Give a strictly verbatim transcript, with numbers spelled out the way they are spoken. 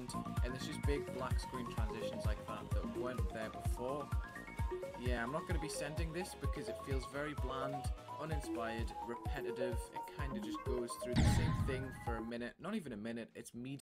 bland, and there's just big black screen transitions like that that weren't there before. Yeah, I'm not going to be sending this because it feels very bland, uninspired, repetitive. It kind of just goes through the same thing for a minute, not even a minute, it's medium.